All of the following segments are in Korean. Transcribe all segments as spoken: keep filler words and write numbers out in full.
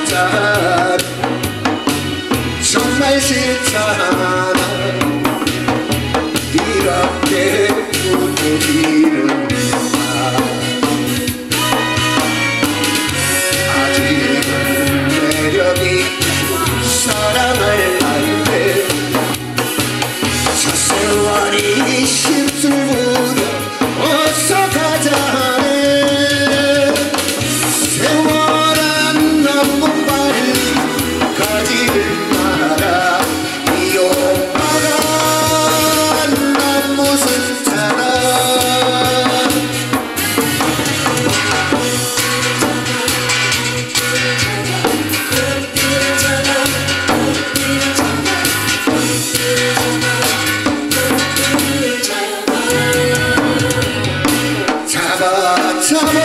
싫잖아 정말 싫잖아 이렇게 부르기는 아직은 매력이 사랑을 알때 저 세월이 심술 부려 어서 가자네 세월아 너무 빨리 가지를 마라 이 오빠가 너무 싫잖아 잡아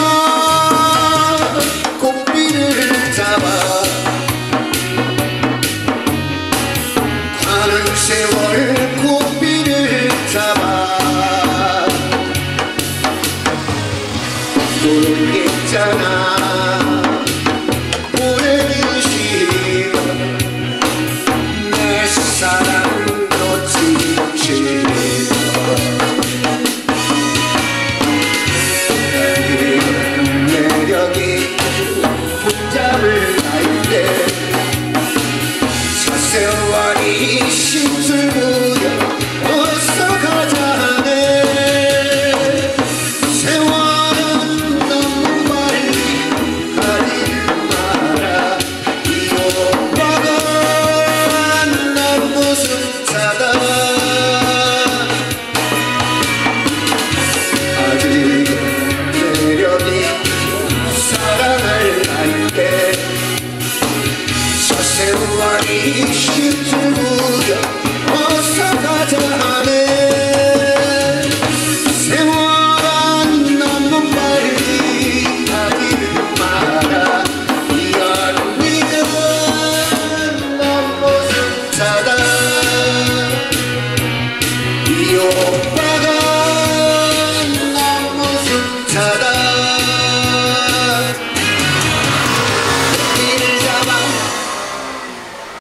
잡아 꽃비를 잡아 가는 세월 꽃비를 잡아 모르겠잖아